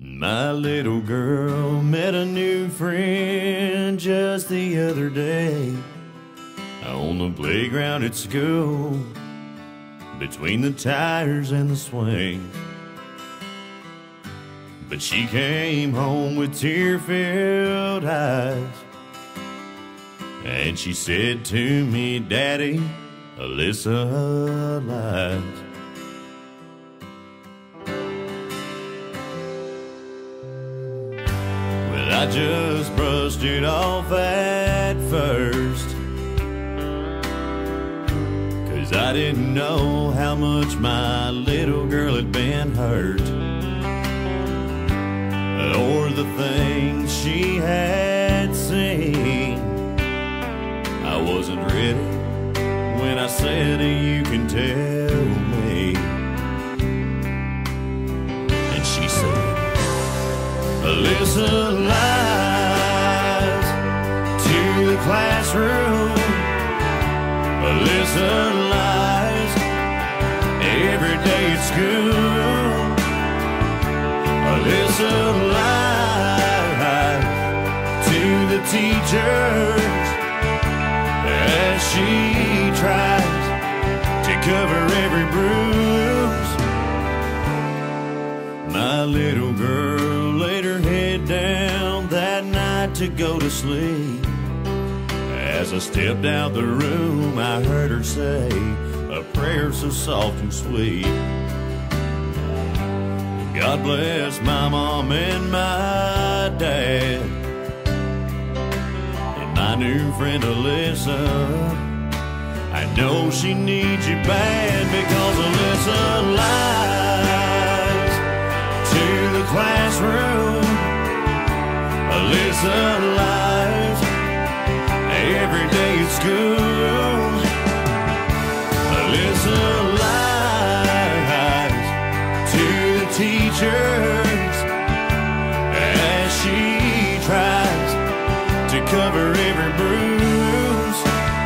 My little girl met a new friend just the other day on the playground at school, between the tires and the swings. But she came home with tear-filled eyes, and she said to me, "Daddy, Alyssa lies." Well, I just brushed it off at first, 'cause I didn't know how much my little girl had been hurt, or the things she had seen. I wasn't ready when I said, "You can tell me." And she said, "Alyssa lies to the classroom. Alyssa lies every day at school. Alyssa lies to the teachers as she tries to cover every bruise." My little girl laid her head down that night to go to sleep. As I stepped out the room, I heard her say a prayer so soft and sweet. God bless my mom and my dad, and my new friend Alyssa. I know she needs you bad, because Alyssa lies to the classroom. Alyssa lies every day at school. Alyssa lies to the teachers as she tries to cover every bruise.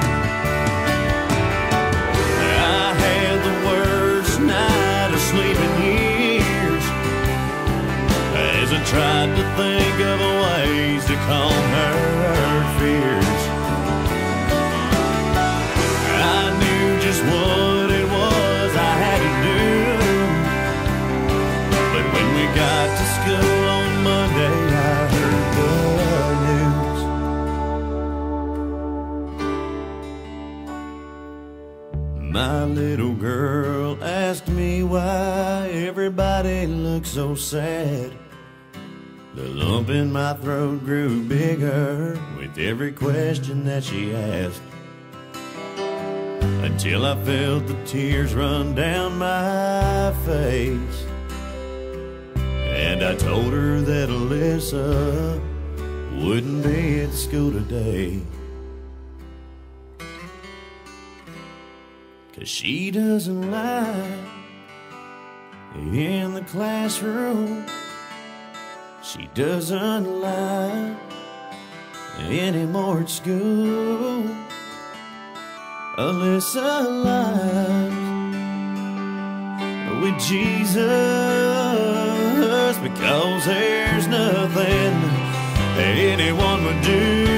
I had the worst night of sleep in years, as I tried to think of ways to calm her fears. I knew just what it was I had to do, but when we got to school on Monday, I heard the news. My little girl asked me why everybody looked so sad. The lump in my throat grew bigger with every question that she asked, until I felt the tears run down my face. And I told her that Alyssa wouldn't be at school today, 'cause she doesn't lie in the classroom. She doesn't lie anymore at school. Alyssa lies with Jesus, because there's nothing anyone would do